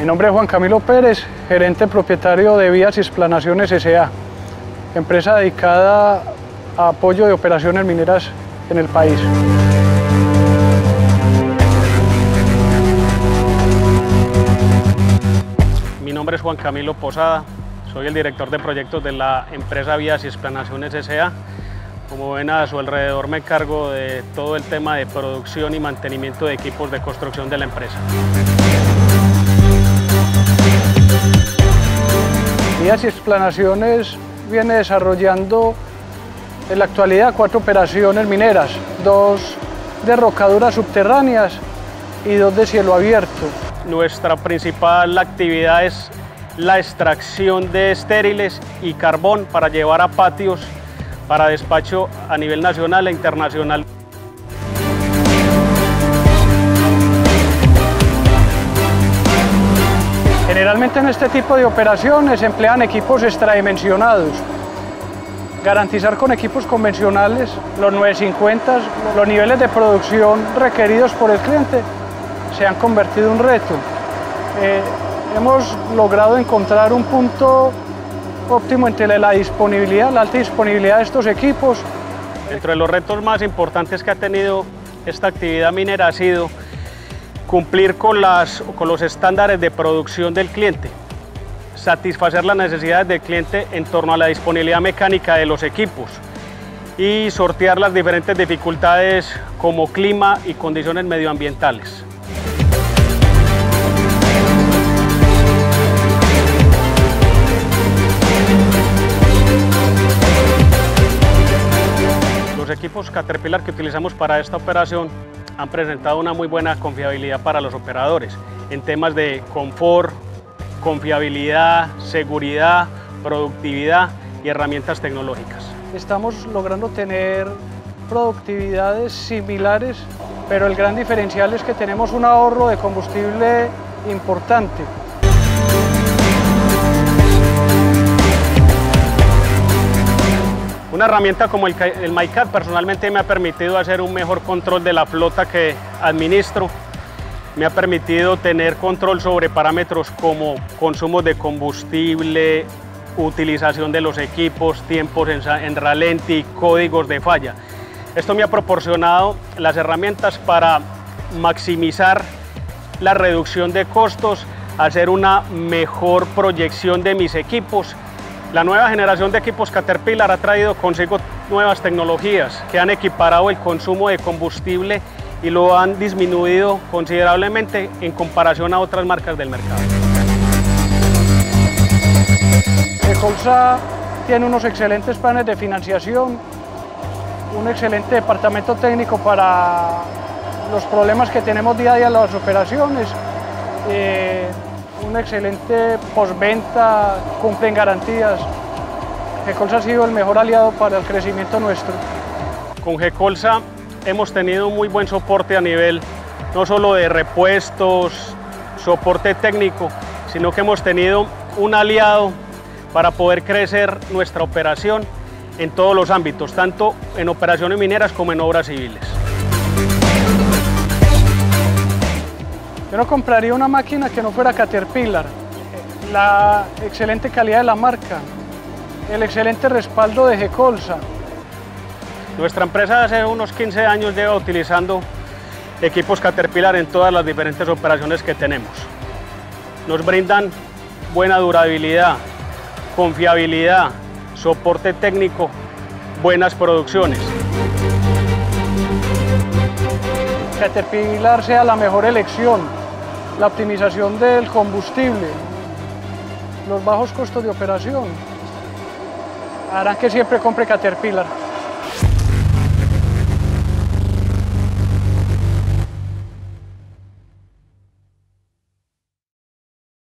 nombre es Juan Camilo Pérez, gerente propietario de Vías y Explanaciones S.A., empresa dedicada a apoyo de operaciones mineras en el país. Mi nombre es Juan Camilo Posada, soy el director de proyectos de la empresa Vías y Explanaciones S.A. Como ven, a su alrededor me encargo de todo el tema de producción y mantenimiento de equipos de construcción de la empresa. Vías y Explanaciones viene desarrollando en la actualidad 4 operaciones mineras, 2 de rocaduras subterráneas y 2 de cielo abierto. Nuestra principal actividad es la extracción de estériles y carbón para llevar a patios para despacho a nivel nacional e internacional. Generalmente en este tipo de operaciones se emplean equipos extradimensionados. Garantizar con equipos convencionales los 950, los niveles de producción requeridos por el cliente se han convertido en un reto. Hemos logrado encontrar un punto óptimo entre la disponibilidad, la alta disponibilidad de estos equipos. Dentro de los retos más importantes que ha tenido esta actividad minera ha sido cumplir con los estándares de producción del cliente, satisfacer las necesidades del cliente en torno a la disponibilidad mecánica de los equipos y sortear las diferentes dificultades como clima y condiciones medioambientales. Los equipos Caterpillar que utilizamos para esta operación han presentado una muy buena confiabilidad para los operadores en temas de confort, confiabilidad, seguridad, productividad y herramientas tecnológicas. Estamos logrando tener productividades similares, pero el gran diferencial es que tenemos un ahorro de combustible importante. Una herramienta como el MyCat personalmente me ha permitido hacer un mejor control de la flota que administro. Me ha permitido tener control sobre parámetros como consumo de combustible, utilización de los equipos, tiempos en ralenti, códigos de falla. Esto me ha proporcionado las herramientas para maximizar la reducción de costos, hacer una mejor proyección de mis equipos. La nueva generación de equipos Caterpillar ha traído consigo nuevas tecnologías que han equiparado el consumo de combustible y lo han disminuido considerablemente en comparación a otras marcas del mercado. Gecolsa tiene unos excelentes planes de financiación, un excelente departamento técnico para los problemas que tenemos día a día en las operaciones, un excelente postventa, cumplen garantías. Gecolsa ha sido el mejor aliado para el crecimiento nuestro. Con Gecolsa hemos tenido muy buen soporte a nivel no solo de repuestos, soporte técnico, sino que hemos tenido un aliado para poder crecer nuestra operación en todos los ámbitos, tanto en operaciones mineras como en obras civiles. Yo no compraría una máquina que no fuera Caterpillar. La excelente calidad de la marca, el excelente respaldo de Gecolsa. Nuestra empresa hace unos 15 años lleva utilizando equipos Caterpillar en todas las diferentes operaciones que tenemos. Nos brindan buena durabilidad, confiabilidad, soporte técnico, buenas producciones. Caterpillar sea la mejor elección, la optimización del combustible, los bajos costos de operación harán que siempre compre Caterpillar.